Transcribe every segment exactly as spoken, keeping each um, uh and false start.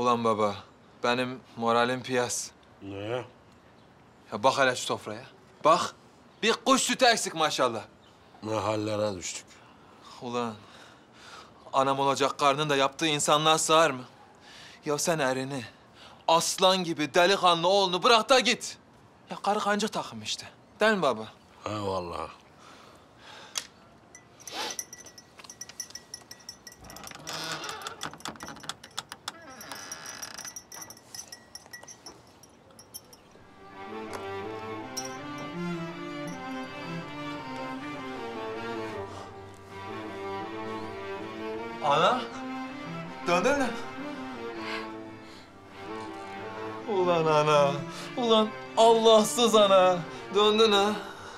Ulan baba, benim moralim piyas. Ne? Ya bak hele şu sofraya. Bak, bir kuş sütü eksik maşallah. Ne hallere düştük. Ulan, anam olacak karnın da yaptığı insanlığa sığar mı? Ya sen erini, aslan gibi delikanlı oğlunu bırak da git. Ya karı kancık takım işte. Değil mi baba? Eyvallah. Ana, döndün mü? Ulan ana, ulan Allahsız ana. Döndün ha.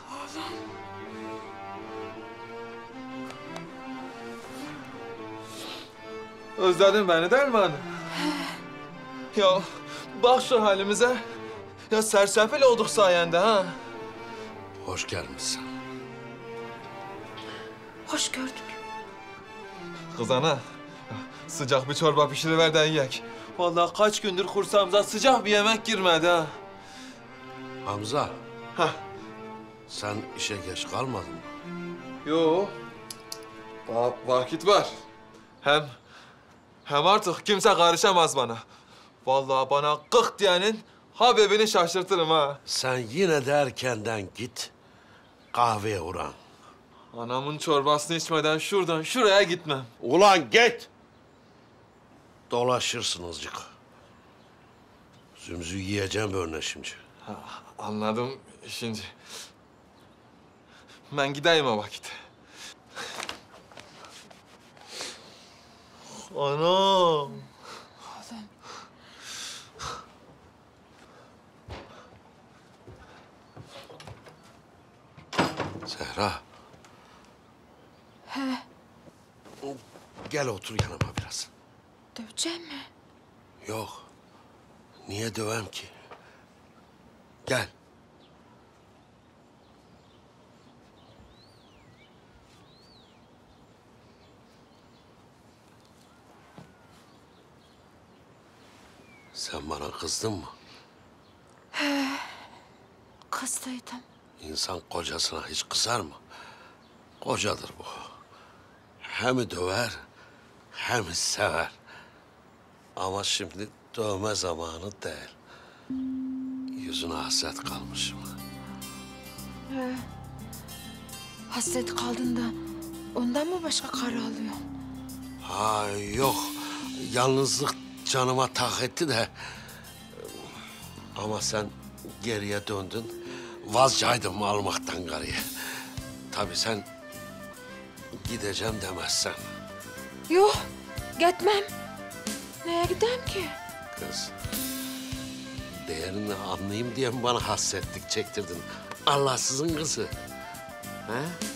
Özledin beni değil mi ana? Ya bak şu halimize. Ya sersefil olduk sayende ha. Hoş gelmişsin. Hoş gördük. Kız ana, sıcak bir çorba pişiriver de yiyek. Vallahi kaç gündür kursağımıza sıcak bir yemek girmedi ha. Hamza, Hah. sen işe geç kalmadın mı? Yo. Va vakit var. Hem hem artık kimse karışamaz bana. Vallahi bana kık diyenin Habibini şaşırtırım ha. Sen yine de erkenden git, kahveye uğran. Anamın çorbasını içmeden şuradan şuraya gitmem. Ulan git! Dolaşırsın azıcık. Zümzü yiyeceğim böyle şimdi. Ha, anladım şimdi. Ben gideyim o vakit. Anam. Zehra. He, Gel otur yanıma biraz. dövecek mi? Yok. Niye dövem ki? Gel. Sen bana kızdın mı? Kızdıydım. İnsan kocasına hiç kızar mı? Kocadır bu. Hem döver, hem sever. Ama şimdi dövme zamanı değil. Yüzüne hasret kalmışım. He. Hasret kaldın da ondan mı başka karı alıyorsun? Ha yok, yalnızlık canıma tak etti de... Ama sen geriye döndün, vazgeçtim almaktan karıyı. Tabii sen gideceğim demezsen. Yok, gitmem. Neye gideyim ki? Kız, değerini anlayayım diye mi bana hasretlik çektirdin? Allahsızın kızı. He?